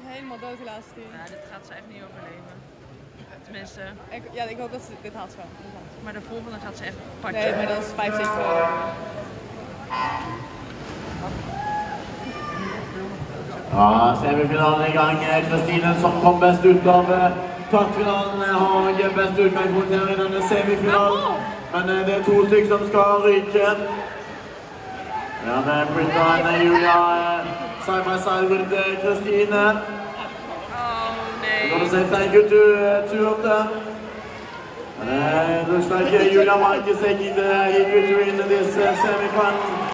echt helemaal dood de laatste 10. Ja, dit gaat ze echt niet overleven. Tenminste. Ik hoop dat ze dit haalt zo. Maar de volgende gaat ze echt pakken. Nee, maar dat is 5-7. Ja, semifinalen i gang. Kristine som kom best ut av kvartfinalen har best utgangspunkt her i denne semifinalen. Men det er 2 stykker som skal ryke. Ja, det er Britta og Julia side by side with Kristine. Oh, nee. I'm gonna say thank you to two of them. And it looks like Julia Mark is taking the victory in this semi-final.